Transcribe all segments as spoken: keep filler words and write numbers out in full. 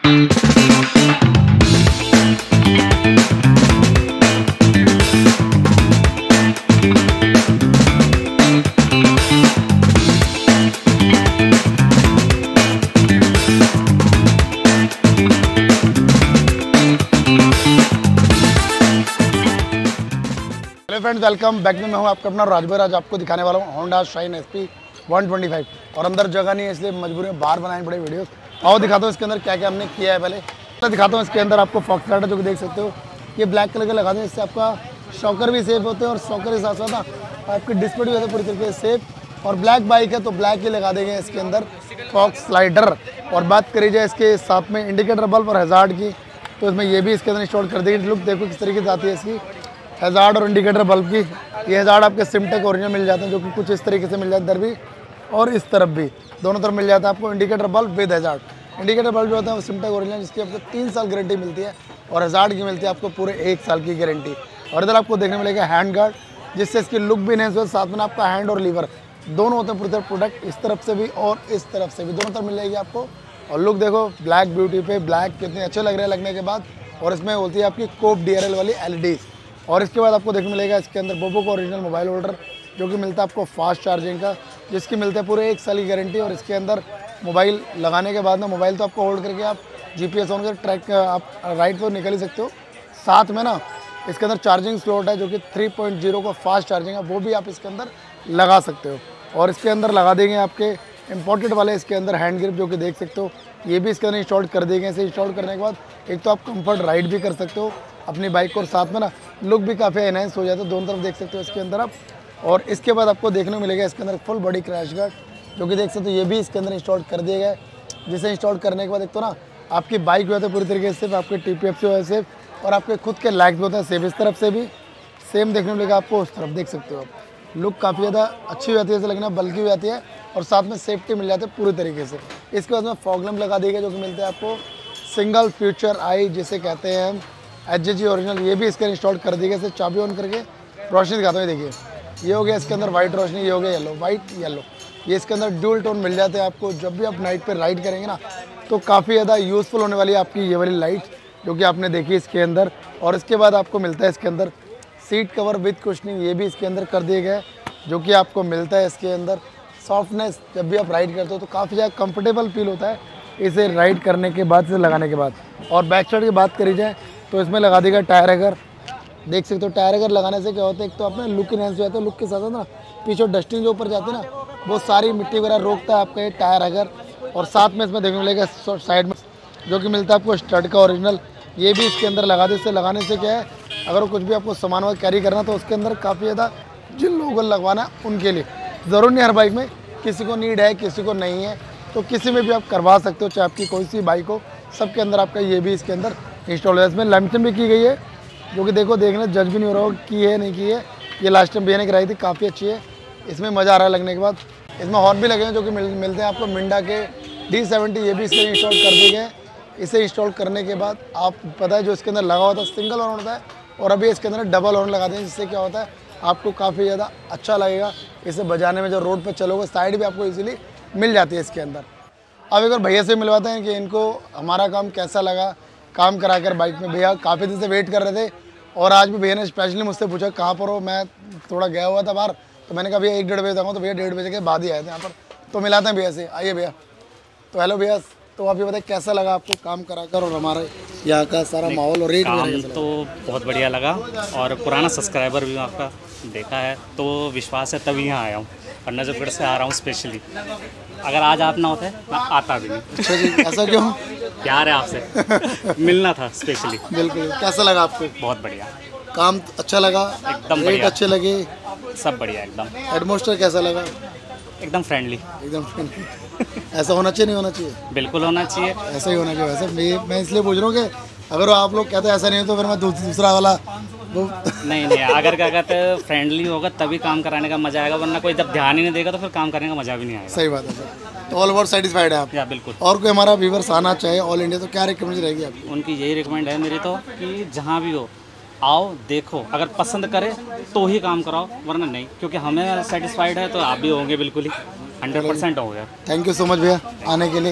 Friends welcome back में मैं हूं आपका अपना राजभर। आज आपको दिखाने वाला हूं Honda Shine S P one twenty five और अंदर जगह नहीं है इसलिए मजबूरी में बाहर बनाने पड़े वीडियोस। आओ दिखाता हूं इसके अंदर क्या क्या हमने किया है। पहले तो दिखाता हूं इसके अंदर आपको फॉक्स लाइट है जो कि देख सकते हो, ये ब्लैक कलर का लगा दें, इससे आपका शॉकर भी सेफ होते हैं और शॉकर के साथ साथ आपकी डिस्प्ले भी होता है पूरी तरीके से सेफ। और ब्लैक बाइक है तो ब्लैक ही लगा देंगे इसके अंदर फॉक्स स्लाइडर। और बात करी जाए इसके साथ में इंडिकेटर बल्ब और हैजार्ड की, तो इसमें ये भी इसके अंदर इंस्टॉल कर देंगे। लुक देखो किस तरीके से आती है इसकी हैजार्ड और इंडिकेटर बल्ब की। ये हैजार्ड आपके सिमटेक ओरिजिनल मिल जाते हैं जो कि कुछ इस तरीके से मिल जाते हैं, इधर भी और इस तरफ भी, दोनों तरफ मिल जाता है आपको indicator bulb with hazard. Indicator bulb जो होता है वो सिमटेक ओरिजिनल, जिसकी आपको तीन साल गारंटी मिलती है और हैजार्ड की मिलती है आपको पूरे एक साल की गारंटी। और इधर आपको देखने मिलेगा हैंड गार्ड, जिससे इसकी लुक भी इनहेंस हो, साथ में आपका हैंड और लीवर दोनों होते हैं पूरी तरफ प्रोडक्ट, इस तरफ से भी और इस तरफ से भी, दोनों तरफ मिल जाएगी आपको। और लुक देखो ब्लैक ब्यूटी पे ब्लैक कितने अच्छे लग रहे हैं लगने के बाद। और इसमें होती है आपकी कोप डी आर एल वाली एल ई डी। और इसके बाद आपको देखने मिलेगा इसके अंदर बोबो का ओरिजिनल मोबाइल होल्डर जो कि मिलता है आपको फास्ट चार्जिंग का, जिसकी मिलते हैं पूरे एक साल की गारंटी। और इसके अंदर मोबाइल लगाने के बाद ना मोबाइल तो आपको होल्ड करके आप जीपीएस ऑन कर ट्रैक आप राइट पर निकल ही सकते हो। साथ में ना इसके अंदर चार्जिंग स्लॉट है जो कि थ्री पॉइंट ज़ीरो का फास्ट चार्जिंग है, वो भी आप इसके अंदर लगा सकते हो। और इसके अंदर लगा देंगे आपके इम्पोर्टेड वाले इसके अंदर हैंड ग्रिप जो कि देख सकते हो, ये भी इसके अंदर इंस्टॉल कर देंगे। इसे इंस्टॉल करने के बाद एक तो आप कंफर्ट राइड भी कर सकते हो अपनी बाइक को, और साथ में ना लुक भी काफ़ी एनहांस हो जाता है, दोनों तरफ देख सकते हो इसके अंदर आप। और इसके बाद आपको देखने को मिलेगा इसके अंदर फुल बॉडी क्रैश गार्ड जो कि देख सकते हो, ये भी इसके अंदर इंस्टॉल कर दिया गया है। जिसे इंस्टॉल करने के बाद एक तो ना आपकी बाइक भी होता है पूरी तरीके से, आपके टी पी एफ से है सेफ, और आपके खुद के लाइक भी होता है सेफ। इस तरफ से भी सेम देखने को मिलेगा आपको, उस तरफ देख सकते हो आप। लुक काफ़ी ज़्यादा अच्छी हो जाती है, ऐसे लगना बल्कि हो जाती है, और साथ में सेफ्टी मिल जाती है पूरी तरीके से। इसके बाद में फॉग लैंप लगा देगा जो कि मिलते हैं आपको सिंगल फ्यूचर आई जिसे कहते हैं हम, एच जे जी ओरिजिनल, ये भी इसके इंस्टॉल कर देगा। इसे चाबी ऑन करके रोशनी दिखाता हूँ, देखिए ये हो गया इसके अंदर वाइट रोशनी, ये हो गया येलो, वाइट येलो। ये इसके अंदर ड्यूल टोन मिल जाते हैं आपको। जब भी आप नाइट पे राइड करेंगे ना तो काफ़ी ज़्यादा यूज़फुल होने वाली है आपकी ये वाली लाइट जो कि आपने देखी इसके अंदर। और इसके बाद आपको मिलता है इसके अंदर सीट कवर विद कुशनिंग, ये भी इसके अंदर कर दिए गए जो कि आपको मिलता है इसके अंदर। सॉफ्टनेस जब भी आप राइड करते हो तो काफ़ी ज़्यादा कंफर्टेबल फील होता है इसे राइड करने के बाद, इसे लगाने के बाद। और बैक साइड की बात करी जाए तो इसमें लगा देगा टायर अगर, देख सकते हो टायर अगर लगाने से क्या होता है, एक तो अपना लुक इनहेंस हो जाता है, लुक के साथ साथ ना पीछे डस्टिंग जो ऊपर जाती है ना वो सारी मिट्टी वगैरह रोकता है आपका ये टायर अगर। और साथ में इसमें देखने मिलेगा साइड में जो कि मिलता है आपको स्टड का ओरिजिनल, ये भी इसके अंदर लगा दे। इससे लगाने से क्या है, अगर कुछ भी आपको सामान वगैरह कैरी करना तो उसके अंदर काफ़ी ज़्यादा जिन लोगों को लगवाना उनके लिए ज़रूर नहीं, हर बाइक में किसी को नीड है किसी को नहीं है, तो किसी में भी आप करवा सकते हो, चाहे आपकी कोई सी बाइक हो, सबके अंदर आपका ये भी इसके अंदर इंस्टॉल है। इसमें लैमिनेशन भी की गई है जो कि देखो देखने जज भी नहीं हो रहा हो की है नहीं की है, ये लास्ट टाइम भैया ने कराई थी, काफ़ी अच्छी है, इसमें मज़ा आ रहा है लगने के बाद। इसमें हॉर्न भी लगे हैं जो कि मिल, मिलते हैं आपको मिंडा के डी सेवेंटी, ये भी इसके इंस्टॉल कर दिए गए। इसे इंस्टॉल करने के बाद आप पता है जो इसके अंदर लगा होता है सिंगल हॉर्न होता है, और अभी इसके अंदर डबल हॉर्न लगा दें, जिससे क्या होता है आपको काफ़ी ज़्यादा अच्छा लगेगा इसे बजाने में। जो रोड पर चलोगे साइड भी आपको ईजिली मिल जाती है इसके अंदर। अब एक बार भैया से मिलवाते हैं कि इनको हमारा काम कैसा लगा काम करा कर बाइक में। भैया काफ़ी दिन से वेट कर रहे थे और आज भी भैया ने स्पेशली मुझसे पूछा कहाँ पर हो, मैं थोड़ा गया हुआ था बाहर, तो मैंने कहा भैया एक डेढ़ बजे तक हूँ, तो भैया डेढ़ बजे के बाद ही आए थे यहाँ पर, तो मिलाते हैं भैया से। आइए भैया। तो हेलो भैया, तो आप ये बताइए कैसा लगा आपको काम करा कर और हमारे यहाँ का सारा माहौल और रेट काम तो बहुत बढ़िया लगा, और पुराना सब्सक्राइबर भी आपका देखा है तो विश्वास है तभी यहाँ आया हूँ, और नजफगढ़ से आ रहा हूँ स्पेशली। अगर आज आप ना होते मैं आता भी नहीं। अच्छा जी, ऐसा क्यों? प्यार है आपसे मिलना था स्पेशली। बिल्कुल। कैसा लगा आपको? बहुत बढ़िया, काम अच्छा लगा, एकदम रेट अच्छे लगे, सब बढ़िया एकदम। एटमॉस्फेयर कैसा लगा? एकदम फ्रेंडली, एकदम फ्रेंडली। ऐसा होना चाहिए नहीं होना चाहिए? बिल्कुल होना चाहिए, ऐसा ही होना चाहिए। वैसे मैं मैं इसलिए पूछ रहा हूँ कि अगर आप लोग कहते हैं ऐसा नहीं हो तो फिर मैं दूसरा वाला वो नहीं नहीं, अगर क्या कहते हैं फ्रेंडली होगा तभी काम कराने का मजा आएगा, वरना कोई जब ध्यान ही नहीं देगा तो फिर काम करने का मजा भी नहीं आएगा। सही बात है सर। तो ऑल ओवर सेटिस्फाइड है आप? या बिल्कुल। और कोई हमारा व्यूअर्स आना चाहे ऑल इंडिया तो क्या रिकमेंड रहेगी आपकी? उनकी यही रिकमेंड है मेरी तो कि जहाँ भी हो आओ देखो, अगर पसंद करे तो ही काम कराओ, वरना नहीं, क्योंकि हमें सेटिस्फाइड है तो आप भी होंगे बिल्कुल ही, हंड्रेड परसेंट हो गया। थैंक यू सो मच भैया आने के लिए।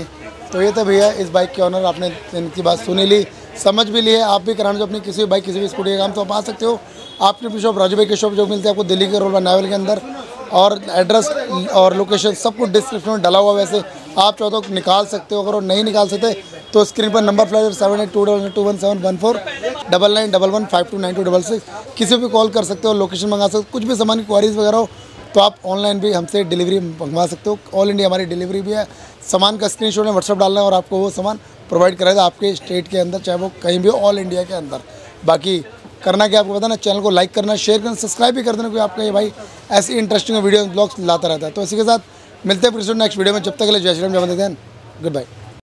तो ये तो भैया इस बाइक के ऑनर, आपने इनकी बात सुनी ली, समझ भी लिए। आप भी कराना जो अपनी किसी भी बाइक किसी भी स्कूटी का काम, तो आप आ सकते हो। आपकी अपनी शॉप राजू भाई की शॉप जो मिलती है आपको दिल्ली के रोड नावल के अंदर, और एड्रेस और लोकेशन सब कुछ डिस्क्रिप्शन में डाला हुआ। वैसे आप चाहो तो निकाल सकते हो, अगर नहीं निकाल सकते तो स्क्रीन पर number flash seven eight two double two one seven one four double nine double one five two nine two double six किसी भी कॉल कर सकते हो, लोकेशन मंगा सकते हो। कुछ भी सामान की क्वारीज वगैरह हो तो आप ऑनलाइन भी हमसे डिलीवरी मंगवा सकते हो। ऑल इंडिया हमारी डिलीवरी भी है। सामान का स्क्रीनशॉट में व्हाट्सअप डालना है और आपको वो सामान प्रोवाइड कराएगा आपके स्टेट के अंदर, चाहे वो कहीं भी हो, ऑल इंडिया के अंदर। बाकी करना क्या आपको पता ना, चैनल को लाइक करना, शेयर करना, सब्सक्राइब भी कर देना, क्योंकि आपका ये भाई ऐसी इंटरेस्टिंग वीडियो ब्लॉग्स लाता रहता है। तो इसी के साथ मिलते हैं फिर नेक्स्ट वीडियो में। जब तक के लिए जय श्री राम, जय वंदे, गुड बाय।